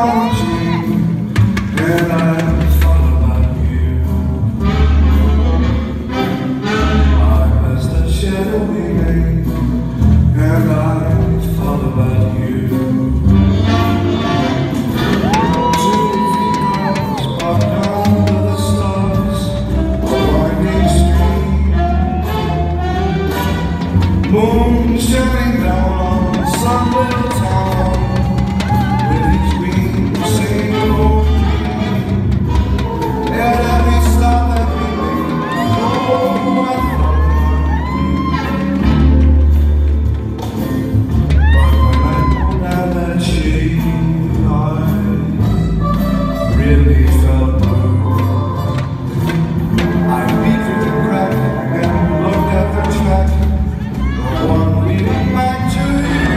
on a dream, and I thought about you. I'm as the shadow we made, and I thought about you. Moon shining down on some little town, with each beam singing over me. And every stop that we made, oh, I thought about you. But when I pulled out that shade, I really felt blue. I peeked through the crack and looked at the track. One leading back to you.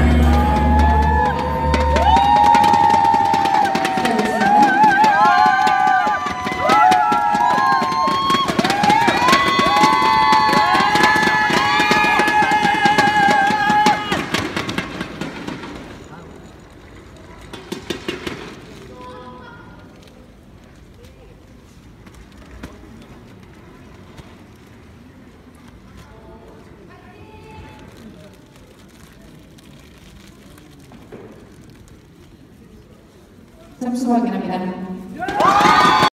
점수 확인합니다.